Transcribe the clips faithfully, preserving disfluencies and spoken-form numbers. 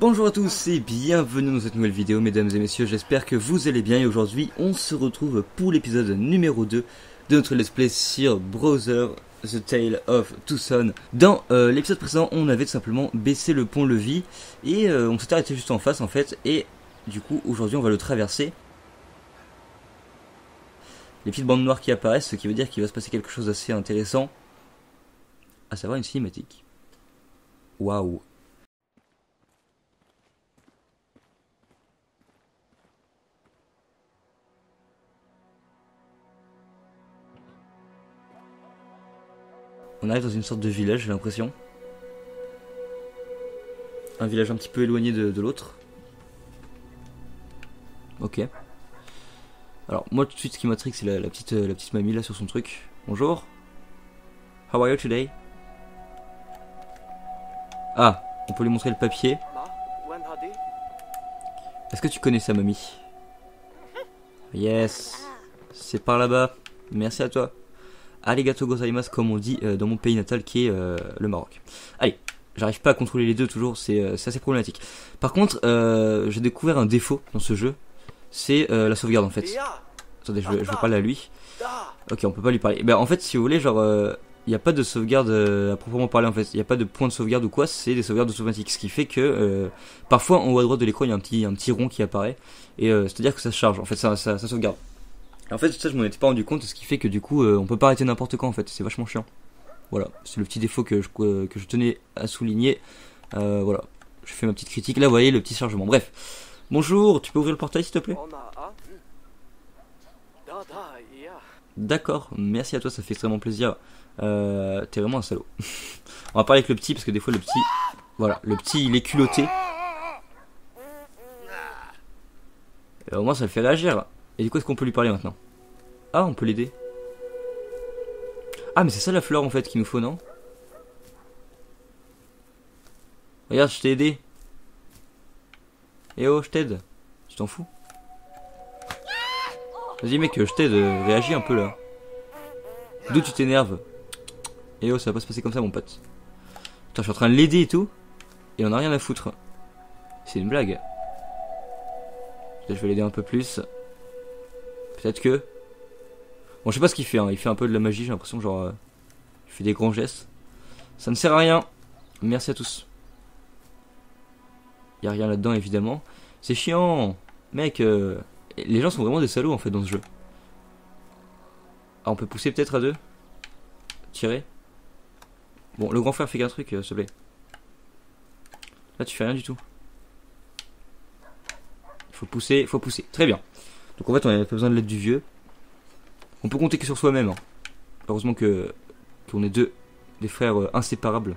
Bonjour à tous et bienvenue dans cette nouvelle vidéo mesdames et messieurs, j'espère que vous allez bien et aujourd'hui on se retrouve pour l'épisode numéro deux de notre let's play sur Brother The Tale of Two Sons. Dans euh, l'épisode précédent on avait tout simplement baissé le pont-levis et euh, on s'était arrêté juste en face en fait et du coup aujourd'hui on va le traverser. Les petites bandes noires qui apparaissent, ce qui veut dire qu'il va se passer quelque chose d'assez intéressant, à savoir une cinématique. Waouh. On arrive dans une sorte de village, j'ai l'impression. Un village un petit peu éloigné de, de l'autre. Ok. Alors moi tout de suite ce qui m'intrigue c'est la, la, petite, la petite mamie là sur son truc. Bonjour. How are you today? Ah, on peut lui montrer le papier. Est-ce que tu connais sa mamie? Yes. C'est par là-bas. Merci à toi. Arigato gozaimasu comme on dit euh, dans mon pays natal qui est euh, le Maroc. Allez, j'arrive pas à contrôler les deux toujours, c'est euh, assez problématique. Par contre, euh, j'ai découvert un défaut dans ce jeu, c'est euh, la sauvegarde en fait. Attendez, je vais, je vais parler à lui. Ok, on peut pas lui parler. Ben en fait, si vous voulez, genre, il euh, n'y a pas de sauvegarde euh, à proprement parler en fait. Il n'y a pas de point de sauvegarde ou quoi, c'est des sauvegardes automatiques. Ce qui fait que euh, parfois en haut à droite de l'écran, il y a un petit, un petit rond qui apparaît. Et euh, c'est-à-dire que ça se charge, en fait, ça, ça, ça sauvegarde. En fait ça je m'en étais pas rendu compte, ce qui fait que du coup euh, on peut pas arrêter n'importe quand en fait, c'est vachement chiant. Voilà, c'est le petit défaut que je, euh, que je tenais à souligner. euh, Voilà, je fais ma petite critique, là vous voyez le petit chargement, bref. Bonjour, tu peux ouvrir le portail s'il te plaît? D'accord, merci à toi, ça fait extrêmement plaisir. euh, T'es vraiment un salaud. On va parler avec le petit parce que des fois le petit, voilà, le petit il est culotté. Et au moins ça le fait réagir. Et du coup est-ce qu'on peut lui parler maintenant? Ah, on peut l'aider. Ah mais c'est ça la fleur en fait qu'il nous faut, non? Regarde, je t'ai aidé. Eh oh, je t'aide. Tu t'en fous? Vas-y mec, je t'aide, réagis un peu là. D'où tu t'énerves? Eh oh, ça va pas se passer comme ça mon pote. Putain, je suis en train de l'aider et tout, et on a rien à foutre. C'est une blague. Peut-être je vais l'aider un peu plus. Peut-être que... Bon, je sais pas ce qu'il fait, hein. Il fait un peu de la magie, j'ai l'impression, genre... Euh, il fait des grands gestes. Ça ne sert à rien. Merci à tous. Y'a rien là-dedans, évidemment. C'est chiant. Mec, euh, les gens sont vraiment des salauds, en fait, dans ce jeu. Ah, on peut pousser peut-être à deux? Tirer? Bon, le grand frère fait qu'un truc, euh, s'il te plaît. Là, tu fais rien du tout. Il faut pousser, il faut pousser. Très bien. Donc en fait, on n'a pas besoin de l'aide du vieux. On peut compter que sur soi-même. Hein. Heureusement que qu'on est deux, des frères euh, inséparables.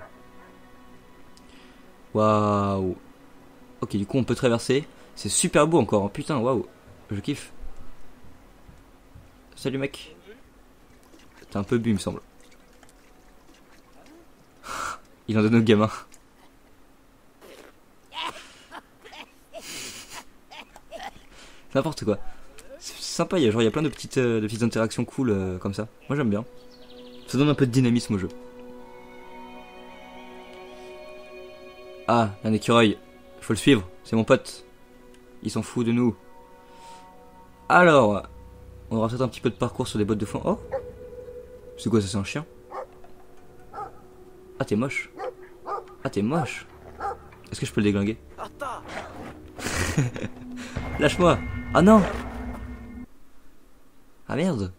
Waouh. Ok, du coup, on peut traverser. C'est super beau encore. Hein. Putain, waouh. Je kiffe. Salut, mec. T'es un peu bu, il me semble. Il en donne aux gamins. N'importe quoi. C'est sympa, il y a, genre, il y a plein de petites, euh, de petites interactions cool euh, comme ça. Moi j'aime bien. Ça donne un peu de dynamisme au jeu. Ah, un écureuil. Faut le suivre, c'est mon pote. Il s'en fout de nous. Alors, on aura peut-être un petit peu de parcours sur des bottes de foin. Oh, c'est quoi ça, c'est un chien? Ah, t'es moche. Ah, t'es moche. Est-ce que je peux le déglinguer? Lâche-moi. Ah non. Ah merde.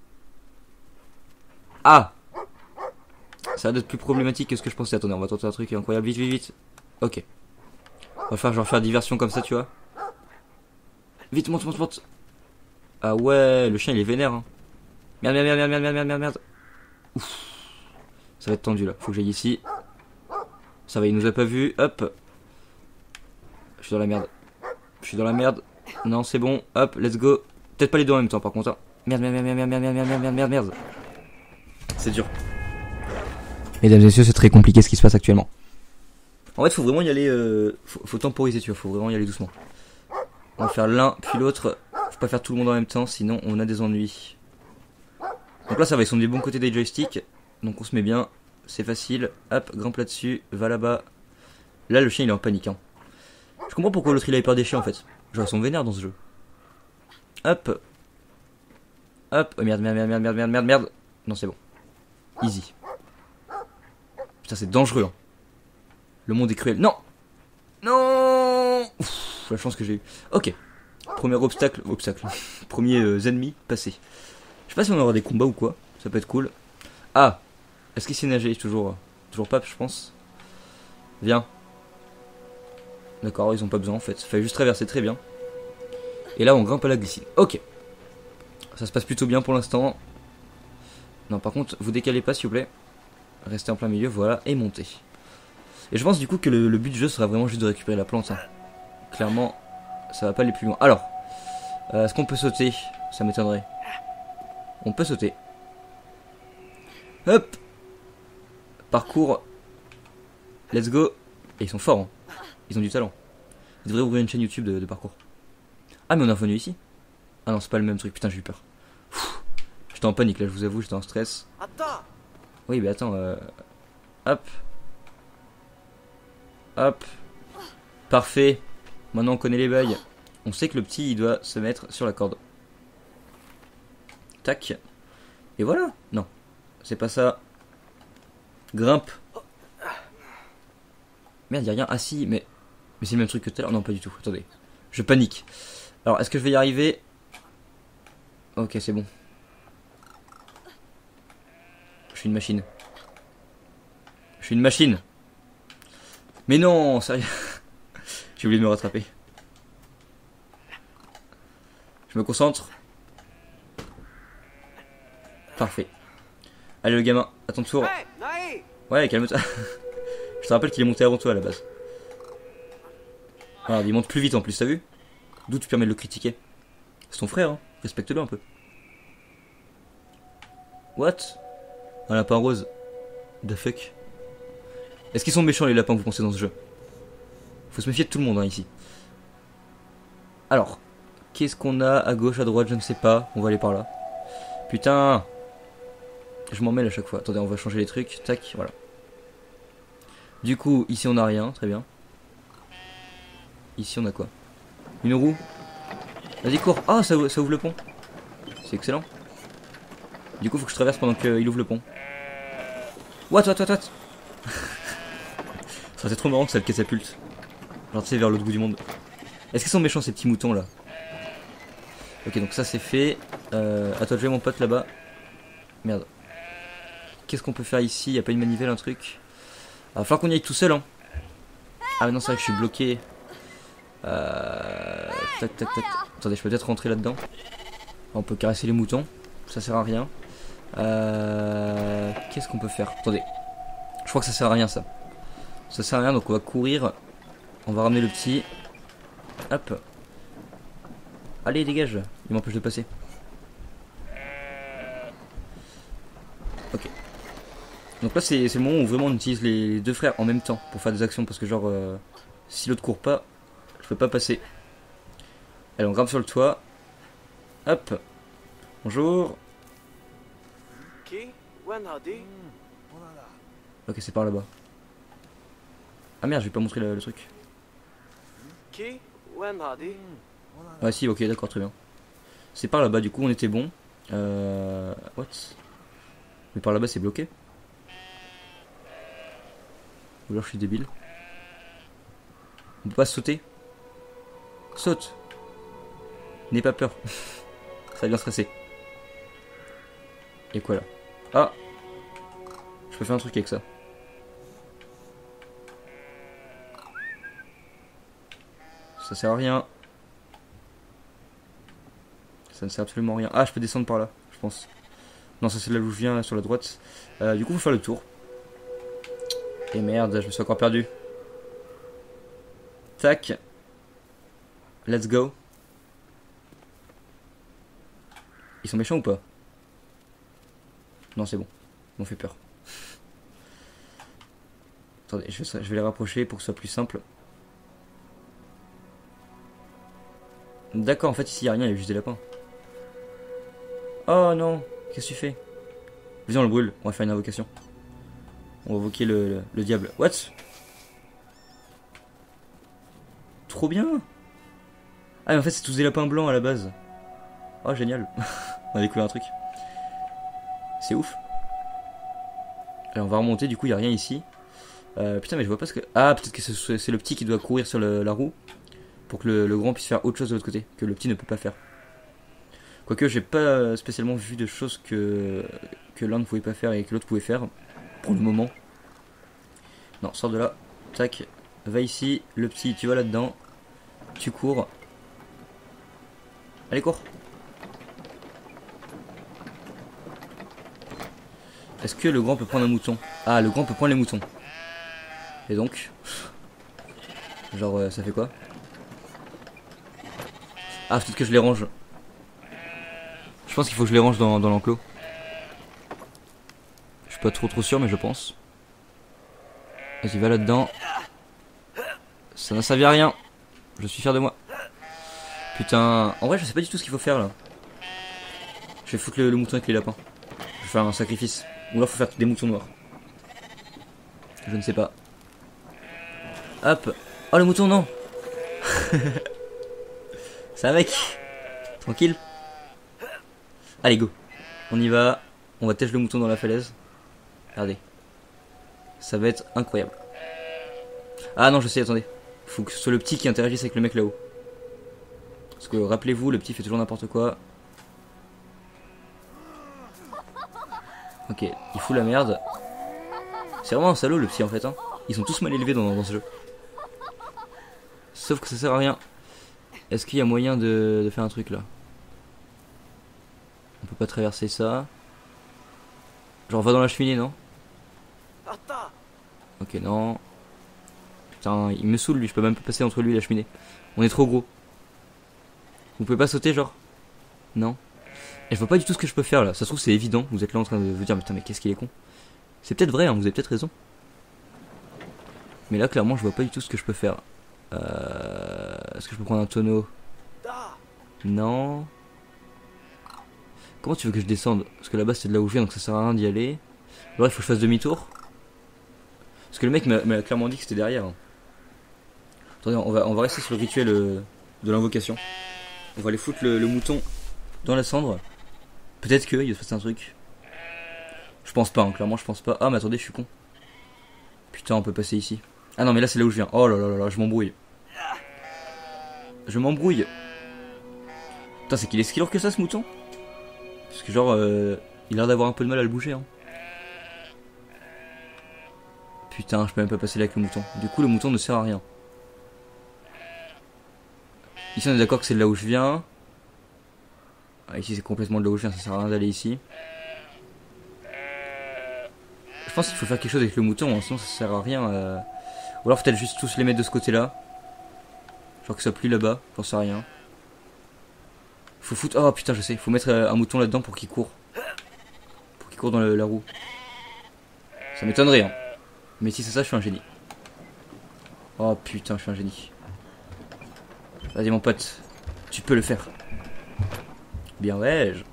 Ah. Ça va être plus problématique que ce que je pensais. Attendez, on va tenter un truc incroyable. Vite, vite, vite. Ok. On va faire genre faire diversion comme ça, tu vois. Vite, monte, monte, monte. Ah ouais, le chien il est vénère. Hein. Merde, merde, merde, merde, merde, merde, merde, merde. Ouf. Ça va être tendu là. Faut que j'aille ici. Ça va, il nous a pas vu. Hop. Je suis dans la merde. Je suis dans la merde. Non, c'est bon. Hop, let's go. Peut-être pas les deux en même temps par contre. Hein. Merde, merde, merde, merde, merde, merde, merde, merde, merde, merde. C'est dur. Mesdames et messieurs, c'est très compliqué ce qui se passe actuellement. En fait, faut vraiment y aller. Euh, faut, faut temporiser, tu vois. Faut vraiment y aller doucement. On va faire l'un puis l'autre. Faut pas faire tout le monde en même temps, sinon on a des ennuis. Donc là, ça va. Ils sont des bons côtés des joysticks. Donc on se met bien. C'est facile. Hop, grimpe là-dessus. Va là-bas. Là, le chien il est en panique. Hein. Je comprends pourquoi l'autre il a hyper des chiens en fait. Genre ils sont vénères dans ce jeu. Hop. Hop. Oh merde, merde, merde, merde, merde, merde, merde, merde. Non, c'est bon. Easy. Putain, c'est dangereux. Hein. Le monde est cruel. Non. Non. Ouf, la chance que j'ai eu. Ok. Premier obstacle. Obstacle. Premier euh, ennemi passé. Je sais pas si on aura des combats ou quoi. Ça peut être cool. Ah. Est-ce qu'il sait nager toujours Toujours pas, je pense. Viens. D'accord, ils ont pas besoin en fait. Fallait juste traverser, très bien. Et là, on grimpe à la glycine. Ok. Ça se passe plutôt bien pour l'instant. Non, par contre, vous décalez pas s'il vous plaît. Restez en plein milieu, voilà, et montez. Et je pense du coup que le, le but du jeu sera vraiment juste de récupérer la plante. Hein. Clairement, ça va pas aller plus loin. Alors, euh, est-ce qu'on peut sauter? Ça m'étonnerait. On peut sauter. Hop. Parcours. Let's go. Et ils sont forts. Hein. Ils ont du talent. Ils devraient ouvrir une chaîne YouTube de, de parcours. Ah, mais on est revenu ici. Ah non, c'est pas le même truc. Putain, j'ai eu peur. J'étais en panique là, je vous avoue, j'étais en stress. Attends. Oui, mais attends. Euh... Hop. Hop. Parfait. Maintenant, on connaît les bails. On sait que le petit, il doit se mettre sur la corde. Tac. Et voilà. Non. C'est pas ça. Grimpe. Merde, y'a rien. Ah si, mais... Mais c'est le même truc que tout à l'heure. Non, pas du tout. Attendez. Je panique. Alors, est-ce que je vais y arriver? Ok, c'est bon. Je suis une machine. Je suis une machine. Mais non, sérieux. J'ai oublié de me rattraper. Je me concentre. Parfait. Allez le gamin, à ton tour. Ouais, calme-toi. Je te rappelle qu'il est monté avant toi à la base. Alors, il monte plus vite en plus, t'as vu? D'où tu permets de le critiquer. C'est ton frère, hein. Respecte-le un peu. What? Un lapin rose. The fuck? Est-ce qu'ils sont méchants les lapins, vous pensez, dans ce jeu? Faut se méfier de tout le monde, hein, ici. Alors, qu'est-ce qu'on a à gauche, à droite, je ne sais pas. On va aller par là. Putain! Je m'en mêle à chaque fois. Attendez, on va changer les trucs. Tac, voilà. Du coup, ici on a rien, très bien. Ici on a quoi? Une roue? Vas-y, cours! Ah, ça, ça ouvre le pont. C'est excellent. Du coup, faut que je traverse pendant qu'il ouvre le pont. What, what, what, what? Ça serait trop marrant que ça le catapulte. Genre, tu sais, vers l'autre bout du monde. Est-ce qu'ils sont méchants ces petits moutons là? Ok, donc ça c'est fait. Euh, à toi de jouer, mon pote là-bas. Merde. Qu'est-ce qu'on peut faire ici? Y'a pas une manivelle, un truc? Il va falloir qu'on y aille tout seul, hein. Ah, mais non, c'est vrai que je suis bloqué. Euh... Tac, tac, tac. Attendez, je peux peut-être rentrer là-dedans. On peut caresser les moutons. Ça sert à rien. Euh... Qu'est-ce qu'on peut faire? Attendez. Je crois que ça sert à rien, ça. Ça sert à rien, donc on va courir. On va ramener le petit. Hop. Allez, dégage. Il m'empêche de passer. Ok. Donc là, c'est le moment où vraiment on utilise les deux frères en même temps pour faire des actions. Parce que genre, euh, si l'autre court pas, je peux pas passer. Allez, on grimpe sur le toit. Hop. Bonjour. Ok, c'est par là-bas. Ah merde, je vais pas montrer le, le truc. Ah si, ok, d'accord, très bien. C'est par là-bas, du coup, on était bon. Euh... What? Mais par là-bas, c'est bloqué. Ou alors je suis débile. On peut pas sauter. Saute. N'aie pas peur. Ça va bien stresser. Et quoi là? Ah! Je peux faire un truc avec ça. Ça sert à rien. Ça ne sert absolument à rien. Ah, je peux descendre par là, je pense. Non, ça c'est là où je viens, là, sur la droite. Euh, du coup, faut faire le tour. Et merde, je me suis encore perdu. Tac. Let's go. Ils sont méchants ou pas? Non, c'est bon. Ils m'ont fait peur. Attendez, je vais, je vais les rapprocher pour que ce soit plus simple. D'accord, en fait, ici, il n'y a rien, il y a juste des lapins. Oh non, qu'est-ce que tu fais? Vas-y, on le brûle, on va faire une invocation. On va invoquer le, le, le diable. What? trop bien. Ah mais en fait c'est tous des lapins blancs à la base. Oh génial. On a découvert un truc. C'est ouf. Alors on va remonter, du coup il n'y a rien ici. Euh, putain mais je vois pas ce que... Ah peut-être que c'est le petit qui doit courir sur le, la roue. Pour que le, le grand puisse faire autre chose de l'autre côté. Que le petit ne peut pas faire. Quoique j'ai pas spécialement vu de choses que, que l'un ne pouvait pas faire et que l'autre pouvait faire. Pour le moment. Non, sors de là. Tac. Va ici. Le petit, tu vas là-dedans. Tu cours. Allez, cours. Est-ce que le grand peut prendre un mouton? Ah, le grand peut prendre les moutons. Et donc... Genre, euh, ça fait quoi? Ah, peut-être que je les range. Je pense qu'il faut que je les range dans, dans l'enclos. Je suis pas trop trop sûr, mais je pense. Vas-y, va là-dedans. Ça n'a servi à rien. Je suis fier de moi. Putain. En vrai, je sais pas du tout ce qu'il faut faire là. Je vais foutre le, le mouton avec les lapins. Je vais faire un sacrifice. Ou alors faut faire des moutons noirs. Je ne sais pas. Hop. Oh le mouton non. Ça mec. Tranquille. Allez go. On y va. On va têcher le mouton dans la falaise. Regardez. Ça va être incroyable. Ah non je sais, attendez. Faut que ce soit le petit qui interagisse avec le mec là-haut. Parce que rappelez-vous, le petit fait toujours n'importe quoi. Ok, il fout la merde. C'est vraiment un salaud le petit en fait hein. Ils sont tous mal élevés dans, dans ce jeu. Sauf que ça sert à rien. Est-ce qu'il y a moyen de, de faire un truc là? On peut pas traverser ça. Genre va dans la cheminée non? Ok non. Putain il me saoule lui, je peux même pas passer entre lui et la cheminée. On est trop gros. Vous pouvez pas sauter genre? Non. Et je vois pas du tout ce que je peux faire là. Ça se trouve c'est évident. Vous êtes là en train de vous dire putain mais qu'est-ce qu'il est con. C'est peut-être vrai hein, vous avez peut-être raison. Mais là clairement je vois pas du tout ce que je peux faire. Euh... Est-ce que je peux prendre un tonneau? Non. Comment tu veux que je descende? Parce que là-bas c'est de là où je viens donc ça sert à rien d'y aller. Alors il faut que je fasse demi-tour. Parce que le mec m'a clairement dit que c'était derrière. Attendez, on va, on va rester sur le rituel euh, de l'invocation. On va aller foutre le, le mouton dans la cendre. Peut-être qu'il va se passer un truc. Je pense pas, hein, clairement je pense pas. Ah mais attendez, je suis con. Putain, on peut passer ici. Ah non mais là c'est là où je viens. Oh là là là là, je m'embrouille. Je m'embrouille. Putain, c'est qu'il est si lourd que ça ce mouton? Parce que genre, euh, il a l'air d'avoir un peu de mal à le bouger. Hein. Putain, je peux même pas passer là avec le mouton. Du coup, le mouton ne sert à rien. Ici, on est d'accord que c'est de là où je viens. Ah, ici, c'est complètement de là où je viens. Ça sert à rien d'aller ici. Je pense qu'il faut faire quelque chose avec le mouton. Hein, sinon, ça sert à rien. Euh... Ou alors, peut-être juste tous les mettre de ce côté-là. Genre que ça plie là-bas. J'en sais rien. Faut foutre. Oh putain, je sais. Faut mettre un mouton là-dedans pour qu'il court. Pour qu'il court dans le, la roue. Ça m'étonnerait, hein. Mais si c'est ça, je suis un génie. Oh putain, je suis un génie. Vas-y, mon pote. Tu peux le faire. Bien, ouais. Je...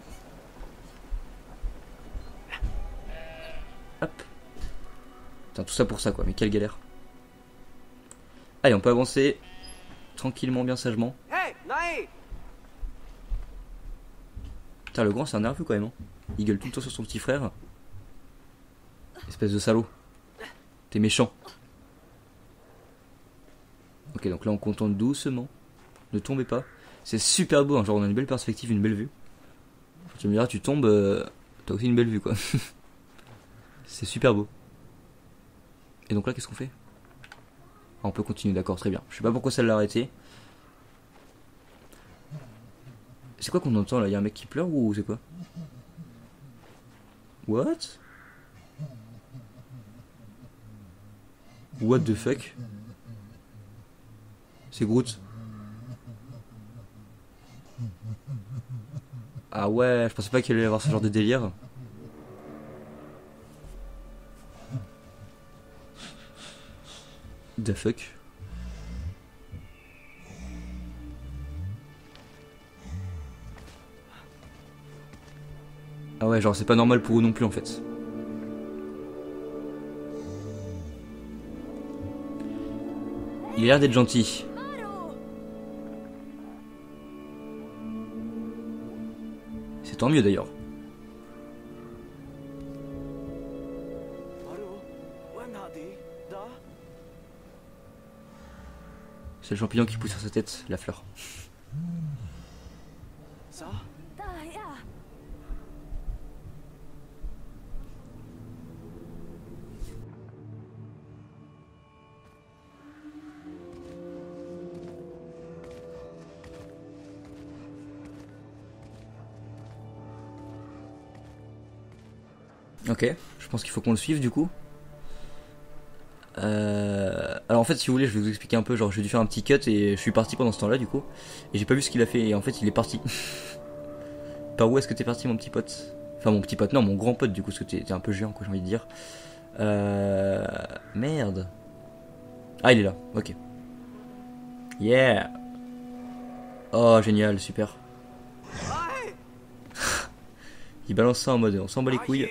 Hop. Putain, tout ça pour ça, quoi. Mais quelle galère. Allez, on peut avancer. Tranquillement, bien sagement. Putain, le grand, c'est un nerveux quand même. Hein. Il gueule tout le temps sur son petit frère. Espèce de salaud. T'es méchant. Ok, donc là, on contourne doucement. Ne tombez pas. C'est super beau, hein. Genre, on a une belle perspective, une belle vue. Tu me diras, tu tombes, euh, t'as aussi une belle vue, quoi. C'est super beau. Et donc là, qu'est-ce qu'on fait? Ah, on peut continuer, d'accord, très bien. Je sais pas pourquoi ça l'a arrêté. C'est quoi qu'on entend là? Y'a un mec qui pleure ou c'est quoi? What? What the fuck? C'est Groot. Ah ouais, je pensais pas qu'il allait y avoir ce genre de délire. The fuck? Ah ouais, genre c'est pas normal pour eux non plus en fait. Il a l'air d'être gentil. C'est tant mieux d'ailleurs. C'est le champignon qui pousse sur sa tête, la fleur. Ok, je pense qu'il faut qu'on le suive du coup. Euh... Alors en fait, si vous voulez, je vais vous expliquer un peu. Genre, j'ai dû faire un petit cut et je suis parti pendant ce temps-là du coup. Et j'ai pas vu ce qu'il a fait. Et en fait, il est parti. Par où est-ce que t'es parti, mon petit pote? Enfin, mon petit pote, non, mon grand pote du coup, parce que t'es un peu géant, quoi, j'ai envie de dire. Euh... Merde. Ah, il est là, ok. Yeah. Oh, génial, super. Il balance ça en mode on s'en bat les couilles.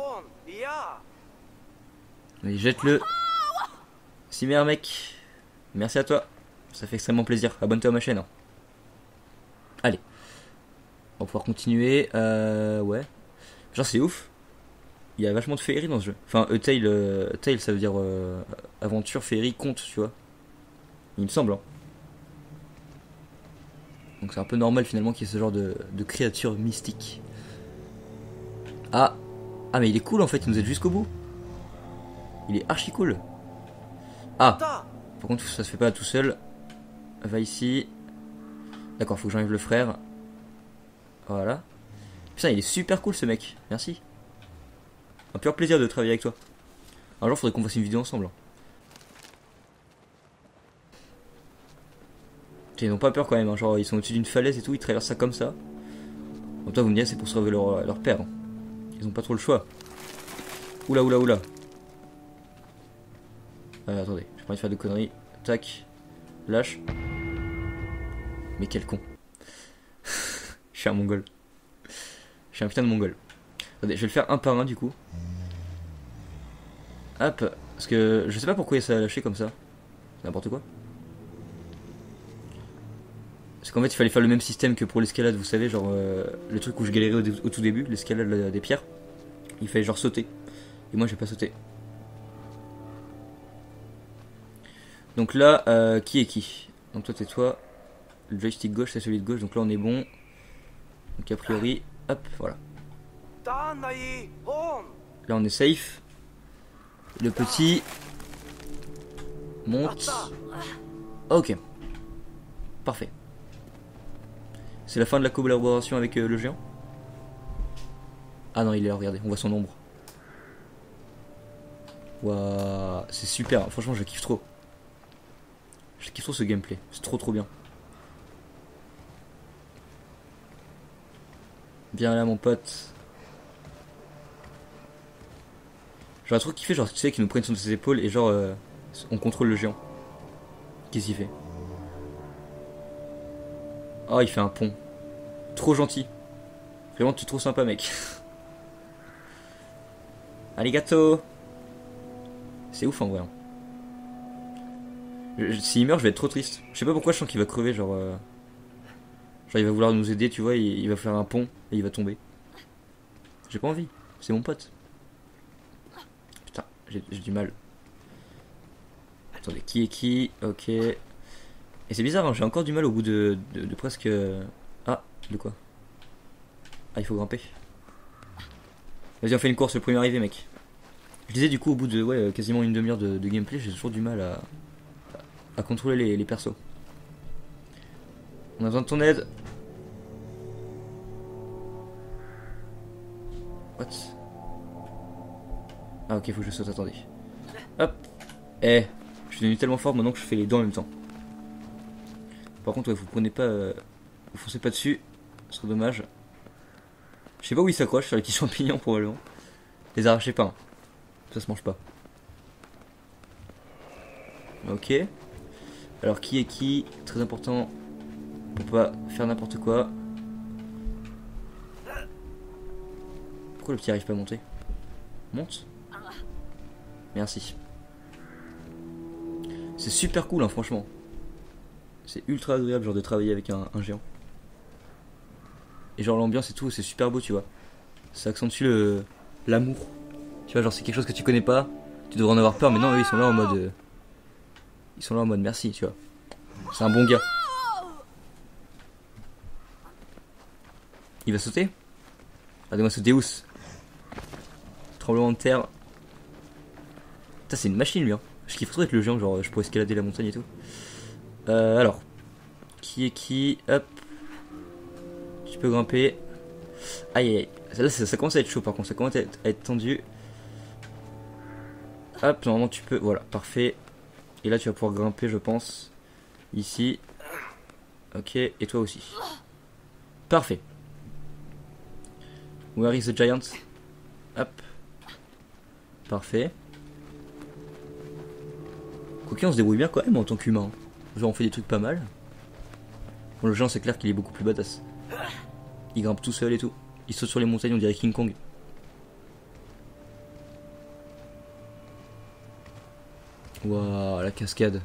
Mais jette-le. Cimer, mec. Merci à toi. Ça fait extrêmement plaisir. Abonne-toi à ma chaîne. Hein. Allez. On va pouvoir continuer. Euh, ouais. Genre, c'est ouf. Il y a vachement de féerie dans ce jeu. Enfin, A Tale, euh, Tale ça veut dire euh, aventure, féerie, conte, tu vois. Il me semble. Hein. Donc, c'est un peu normal finalement qu'il y ait ce genre de, de créature mystique. Ah. Ah, mais il est cool en fait. Il nous aide jusqu'au bout. Il est archi cool. Ah. Par contre, ça se fait pas tout seul. Va ici. D'accord, faut que j'enlève le frère. Voilà. Putain, il est super cool ce mec. Merci. Un pur plaisir de travailler avec toi. Un jour, faudrait qu'on fasse une vidéo ensemble. Ils n'ont pas peur quand même. Hein. Genre, ils sont au-dessus d'une falaise et tout. Ils traversent ça comme ça. Donc, toi, vous me direz, c'est pour sauver leur, leur père. Hein. Ils ont pas trop le choix. Oula, oula, oula. Euh, attendez, j'ai pas envie de faire de conneries. Tac. Lâche. Mais quel con. Je suis un mongol. Je suis un putain de mongol. Attendez, je vais le faire un par un du coup. Hop. Parce que je sais pas pourquoi ça a lâché comme ça. C'est n'importe quoi. Parce qu'en fait il fallait faire le même système que pour l'escalade, vous savez, genre euh, le truc où je galérais au, au tout début, l'escalade des pierres. Il fallait genre sauter. Et moi j'ai pas sauté. Donc là, euh, qui est qui? Donc toi t'es toi. Le joystick gauche c'est celui de gauche, donc là on est bon. Donc a priori, hop, voilà. Là on est safe. Le petit monte. Ok. Parfait. C'est la fin de la collaboration avec euh, le géant. Ah non, il est là, regardez, on voit son ombre. Waouh, c'est super, franchement je kiffe trop. Je kiffe trop ce gameplay, c'est trop trop bien. Viens là mon pote. J'aurais trop kiffé, genre tu sais, qu'il nous prenne sur ses épaules et genre euh, on contrôle le géant. Qu'est-ce qu'il fait? Oh, il fait un pont. Trop gentil. Vraiment, tu es trop sympa, mec. Arigato. C'est ouf en vrai. S'il meurt, je vais être trop triste. Je sais pas pourquoi je sens qu'il va crever, genre... Euh... Genre il va vouloir nous aider, tu vois, il, il va faire un pont et il va tomber. J'ai pas envie, c'est mon pote. Putain, j'ai du mal. Attendez, qui est qui? Ok. Et c'est bizarre, hein, j'ai encore du mal au bout de, de, de presque... Ah, de quoi? Ah, il faut grimper. Vas-y, on fait une course, le premier arrivé, mec. Je disais, du coup, au bout de ouais, quasiment une demi-heure de, de gameplay, j'ai toujours du mal à, à contrôler les, les persos. On a besoin de ton aide. What? Ah, ok, faut que je saute, attendez. Hop. Eh, je suis devenu tellement fort maintenant que je fais les deux en même temps. Par contre, ouais, vous prenez pas... Euh, vous foncez pas dessus. Ce serait dommage. Je sais pas où ils s'accrochent, sur les petits champignons probablement. Les arrachez pas. Hein. Ça se mange pas. Ok. Alors qui est qui? Très important. Pour pas faire n'importe quoi. Pourquoi le petit arrive pas à monter? Monte. Merci. C'est super cool hein, franchement. C'est ultra agréable genre de travailler avec un, un géant. Et genre l'ambiance et tout, c'est super beau, tu vois. Ça accentue le l'amour. Tu vois, genre c'est quelque chose que tu connais pas, tu devrais en avoir peur, mais non, eux ils sont là en mode... Euh, ils sont là en mode merci, tu vois. C'est un bon gars. Il va sauter. Regardez-moi ce Deus. Tremblement de terre. Putain, c'est une machine lui, hein. Je kiffe trop être le géant, genre je pourrais escalader la montagne et tout. Euh, alors. Qui est qui? Hop. Tu peux grimper. Aïe aïe aïe. Là ça, ça commence à être chaud par contre, ça commence à être, à être tendu. Hop, normalement tu peux. Voilà, parfait. Et là tu vas pouvoir grimper, je pense. Ici. Ok, et toi aussi. Parfait. Where is the giant? Hop. Parfait. Quoique on se débrouille bien quand même en tant qu'humain. Genre on fait des trucs pas mal. Bon, le géant c'est clair qu'il est beaucoup plus badass. Il grimpe tout seul et tout. Il saute sur les montagnes, on dirait King Kong. Waouh, la cascade.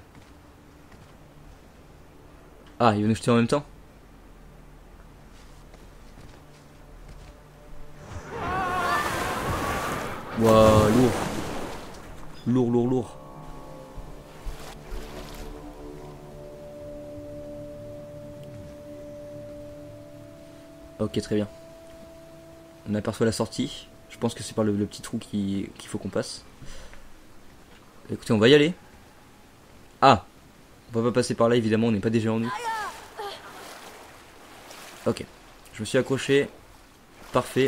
Ah, il va nous jeter en même temps. Waouh, lourd. Lourd, lourd, lourd. Ok, très bien. On aperçoit la sortie. Je pense que c'est par le, le petit trou qu'il qu'il faut qu'on passe. Écoutez, on va y aller. Ah, on va pas passer par là, évidemment, on n'est pas des géants, nous. Ok, je me suis accroché. Parfait.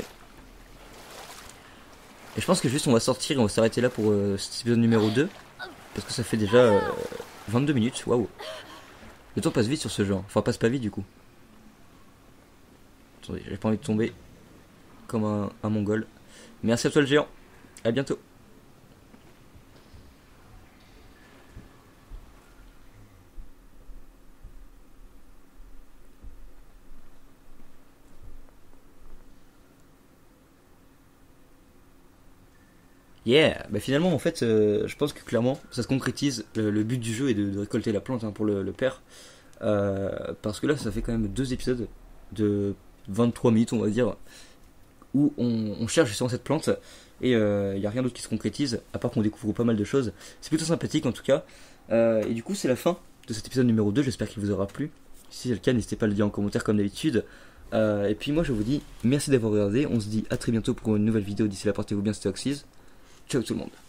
Et je pense que juste on va sortir et on va s'arrêter là pour euh, cet épisode numéro deux. Parce que ça fait déjà euh, vingt-deux minutes, waouh. Le temps passe vite sur ce jeu, enfin passe pas vite du coup. Attendez, j'ai pas envie de tomber comme un, un mongol. Merci à toi le géant, à bientôt. Yeah, bah finalement en fait euh, je pense que clairement ça se concrétise, le, le but du jeu est de, de récolter la plante hein, pour le, le père, euh, parce que là ça fait quand même deux épisodes de vingt-trois minutes on va dire, où on, on cherche justement cette plante, et il euh, n'y a rien d'autre qui se concrétise, à part qu'on découvre pas mal de choses, c'est plutôt sympathique en tout cas, euh, et du coup c'est la fin de cet épisode numéro deux, j'espère qu'il vous aura plu, si c'est le cas n'hésitez pas à le dire en commentaire comme d'habitude, euh, et puis moi je vous dis merci d'avoir regardé, on se dit à très bientôt pour une nouvelle vidéo, d'ici là portez-vous bien, c'était Oxys. Ciao tout le monde.